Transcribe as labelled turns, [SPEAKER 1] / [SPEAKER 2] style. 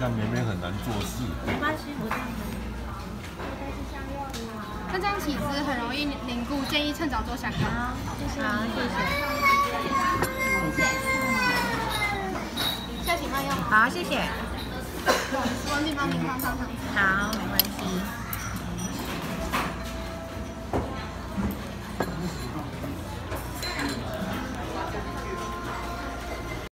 [SPEAKER 1] 像妹妹很难做事。
[SPEAKER 2] 没关系，我这样可以。
[SPEAKER 3] 那这样起司很容易凝固，建议趁早做下锅。
[SPEAKER 2] 好，谢谢。好，谢谢。
[SPEAKER 3] 下请慢用。
[SPEAKER 2] 好，谢谢。
[SPEAKER 3] 忘记帮您放上。
[SPEAKER 2] 好。